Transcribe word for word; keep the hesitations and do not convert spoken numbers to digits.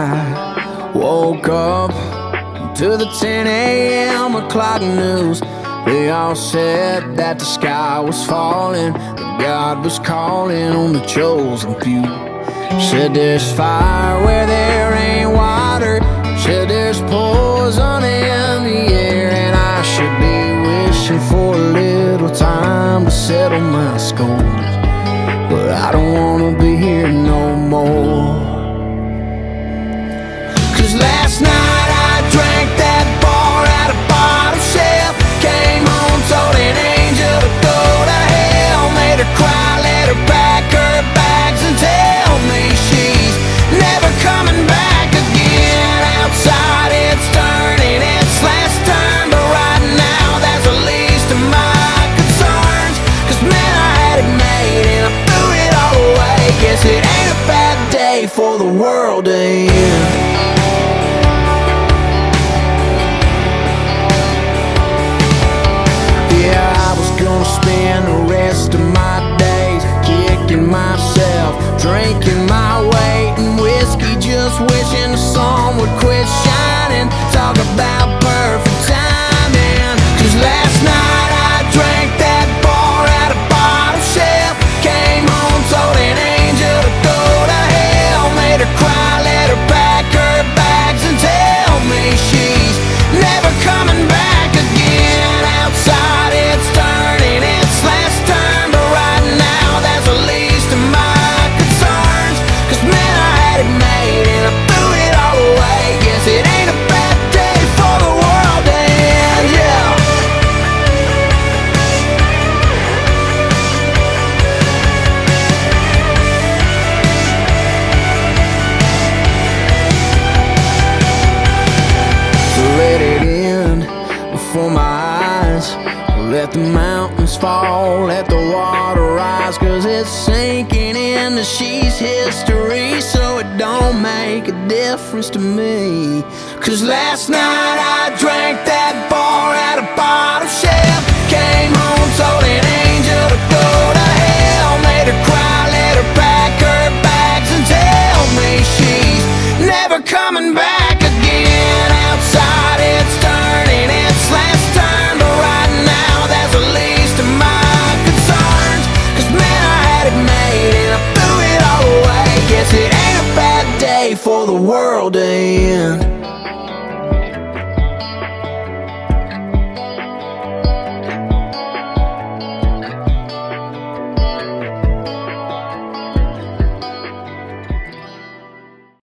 night. Woke up to the ten A M o'clock news. They all said that the sky was falling, that God was calling on the chosen few. Said there's fire where there ain't water. Said there's poison in the air, and I should be wishing for a little time to settle my scores. But I don't wanna be here no more. Cause last night I drank that bar out of bottle shelf. Came home, told an angel to go to hell. Made her cry, let her pack her bags and tell me she's never coming back again. Outside it's turning its last turn, but right now that's the least of my concerns. Cause man, I had it made and I threw it all away. Guess it ain't a bad day for the world to end. Gonna spend the rest of my days kicking myself, drinking my weight in whiskey, just wishing the sun would quit shining. Talk about perfect timing. Cause last night I drank that bar out of bottle shelf. Came home, told an angel to go to hell. Made her cry, let her pack her bags and tell me she's never coming back again. Outside it's turning its last turn, but right now that's the least of my concerns. Cause man, I had it made and I threw it all away. Guess it ain't a bad day for the world to end, yeah. So let it end before my eyes. Let the mountains fall, let the water rise. Cause it's sinking into she's history, so it don't make a difference to me. Cause last night I drank that bar out of bottle shelf. Came home, told an angel to go to hell. Made her cry, let her pack her bags and tell me she's never coming back again. Outside it's turning its last turn, but right now that's the least of my concerns. Cause man, I had it made and I threw it all away. Guess it ain't a bad day for the world to end.